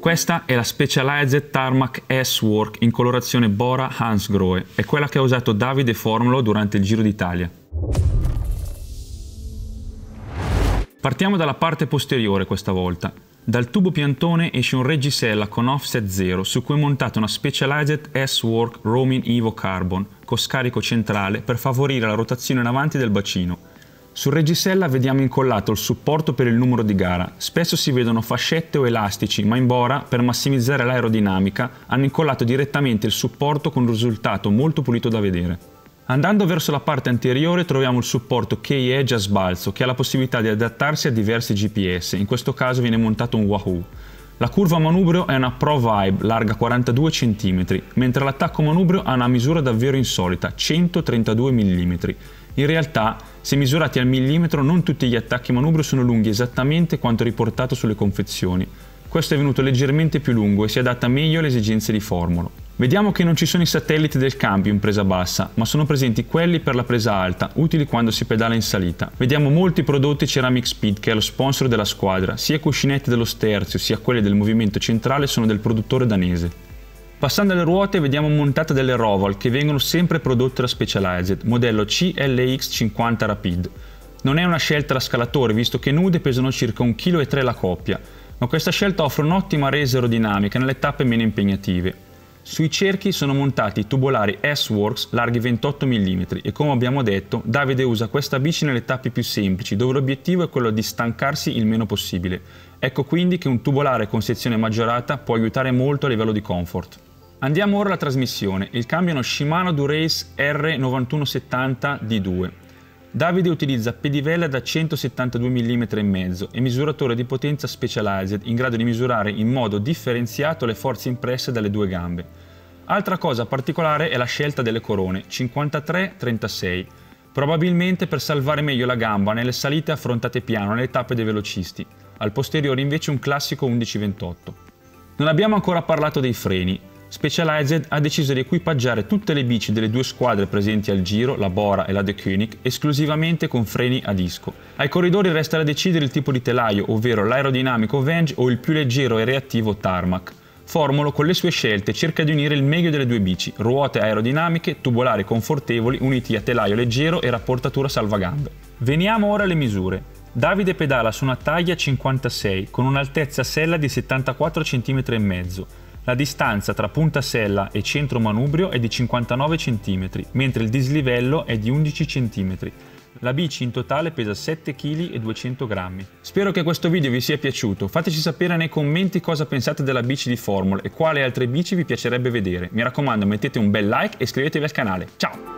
Questa è la Specialized Tarmac S-Work in colorazione Bora Hansgrohe, è quella che ha usato Davide Formolo durante il Giro d'Italia. Partiamo dalla parte posteriore questa volta. Dal tubo piantone esce un reggisella con offset 0 su cui è montata una Specialized S-Work Romin Evo Carbon con scarico centrale per favorire la rotazione in avanti del bacino. Sul reggisella vediamo incollato il supporto per il numero di gara. Spesso si vedono fascette o elastici, ma in Bora, per massimizzare l'aerodinamica, hanno incollato direttamente il supporto con un risultato molto pulito da vedere. Andando verso la parte anteriore troviamo il supporto Key Edge a sbalzo, che ha la possibilità di adattarsi a diversi GPS, in questo caso viene montato un Wahoo. La curva manubrio è una Pro Vibe larga 42 cm, mentre l'attacco manubrio ha una misura davvero insolita, 132 mm. In realtà, se misurati al millimetro, non tutti gli attacchi manubrio sono lunghi esattamente quanto riportato sulle confezioni. Questo è venuto leggermente più lungo e si adatta meglio alle esigenze di Formolo. Vediamo che non ci sono i satelliti del cambio in presa bassa, ma sono presenti quelli per la presa alta, utili quando si pedala in salita. Vediamo molti prodotti Ceramic Speed, che è lo sponsor della squadra. Sia i cuscinetti dello sterzio, sia quelli del movimento centrale sono del produttore danese. Passando alle ruote vediamo montate delle Roval che vengono sempre prodotte da Specialized, modello CLX50 Rapid. Non è una scelta da scalatore visto che nude pesano circa 1,3 kg la coppia, ma questa scelta offre un'ottima resa aerodinamica nelle tappe meno impegnative. Sui cerchi sono montati i tubolari S-Works larghi 28 mm e come abbiamo detto Davide usa questa bici nelle tappe più semplici dove l'obiettivo è quello di stancarsi il meno possibile. Ecco quindi che un tubolare con sezione maggiorata può aiutare molto a livello di comfort. Andiamo ora alla trasmissione. Il cambio è uno Shimano Dura-Ace R9170 D2. Davide utilizza pedivella da 172 mm e mezzo e misuratore di potenza Specialized in grado di misurare in modo differenziato le forze impresse dalle due gambe. Altra cosa particolare è la scelta delle corone 53-36, probabilmente per salvare meglio la gamba nelle salite affrontate piano nelle tappe dei velocisti. Al posteriore invece un classico 11-28. Non abbiamo ancora parlato dei freni. Specialized ha deciso di equipaggiare tutte le bici delle due squadre presenti al Giro, la Bora e la De Koenig, esclusivamente con freni a disco. Ai corridori resta da decidere il tipo di telaio, ovvero l'aerodinamico Venge o il più leggero e reattivo Tarmac. Formolo con le sue scelte cerca di unire il meglio delle due bici, ruote aerodinamiche, tubolari confortevoli uniti a telaio leggero e rapportatura salvagambe. Veniamo ora alle misure. Davide pedala su una taglia 56 con un'altezza sella di 74 cm e mezzo. La distanza tra punta sella e centro manubrio è di 59 cm, mentre il dislivello è di 11 cm. La bici in totale pesa 7,2 kg. Spero che questo video vi sia piaciuto. Fateci sapere nei commenti cosa pensate della bici di Formula e quali altre bici vi piacerebbe vedere. Mi raccomando, mettete un bel like e iscrivetevi al canale. Ciao!